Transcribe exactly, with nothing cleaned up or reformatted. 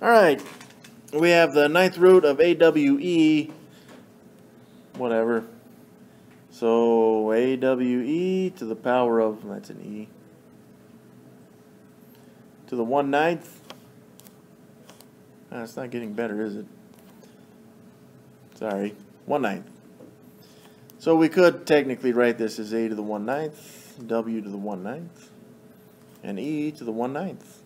Alright, we have the ninth root of A W E, whatever. So A W E to the power of, that's an E, to the one ninth. Ah, it's not getting better, is it? Sorry, one ninth. So we could technically write this as A to the one ninth, W to the one ninth, and E to the one ninth.